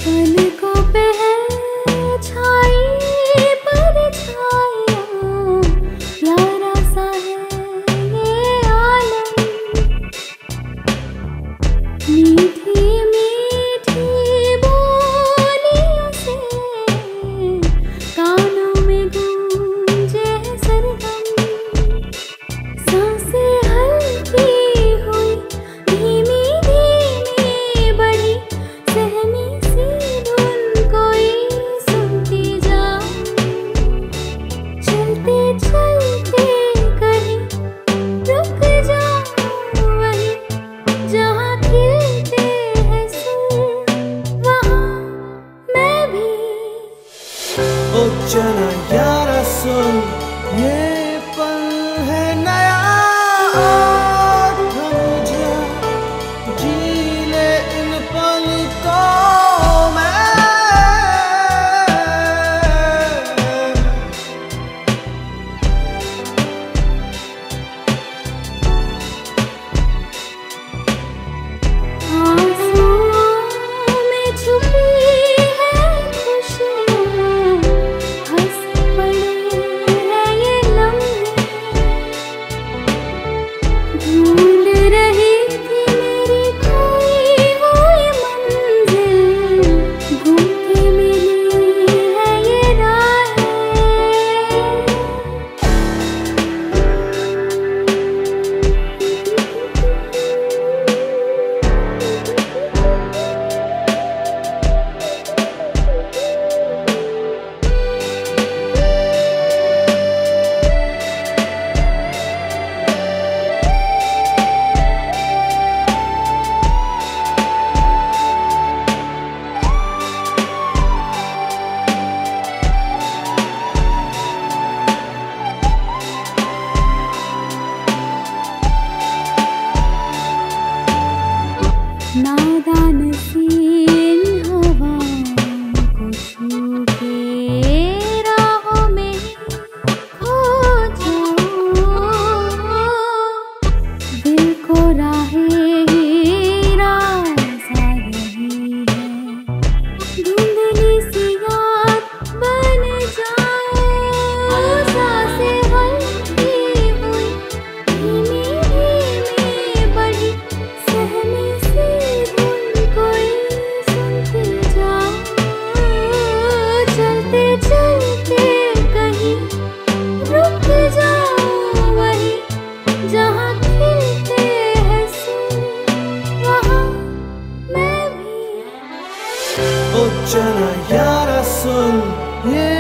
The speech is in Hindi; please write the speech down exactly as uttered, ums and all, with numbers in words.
पलकों पे है छाई परछाइयाँ, प्यारा सा है ये आलम। मीठी मीठी बोलियों से कानों में गूंजे है सरगम। सांसें हल्की हुई धीमी धीमी बढ़ी, सहमी सी धुन कोई सुनती जाऊं। चलते चलते कहीं रुक जाऊं, वहीं जहाँ खिलते हैं फूल वहाँ मैं भी। ओ चला यारा सुन, ये पल है नया, और थम जा, जी ले इन पलकों में। आंसुओं में छुपी है खुशियाँ, हंस पड़े हैं ये लम्हे। ढूंढ रही थी मेरी खोई हुई मंजिल, घूम के मिली है ये राहें। नादान सी इन हवाओं को छू के राहों में खो जाऊं। दिल को राहें ही रासा रही है, धुंधली सी याद बन जाऊं। सांसें हल्की हुई धीमी धीमी बढ़ी, सहमी सी धुन कोई सुनती जाऊं। चलते चलते कहीं रुक जाऊं, वहीं जहाँ खिलते हैं फूल वहाँ मैं भी। ओ चला यारा सुन, ये